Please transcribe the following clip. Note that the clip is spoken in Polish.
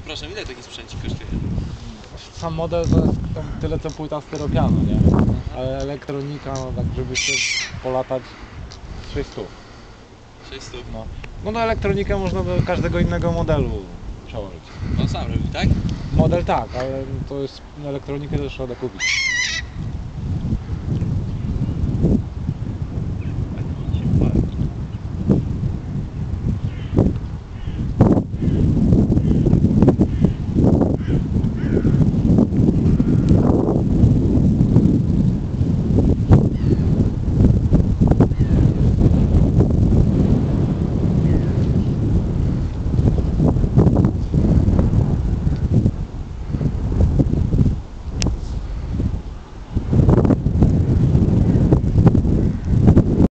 Przepraszam, ile taki sprzęcik kosztuje? Sam model to jest tam tyle co płyta stereopianu, nie? Ale elektronika, no tak żeby się polatać 600. 600. No. No na elektronikę można do każdego innego modelu przełożyć. Pan sam robi, tak? Model tak, ale to jest elektronikę też trzeba dokupić.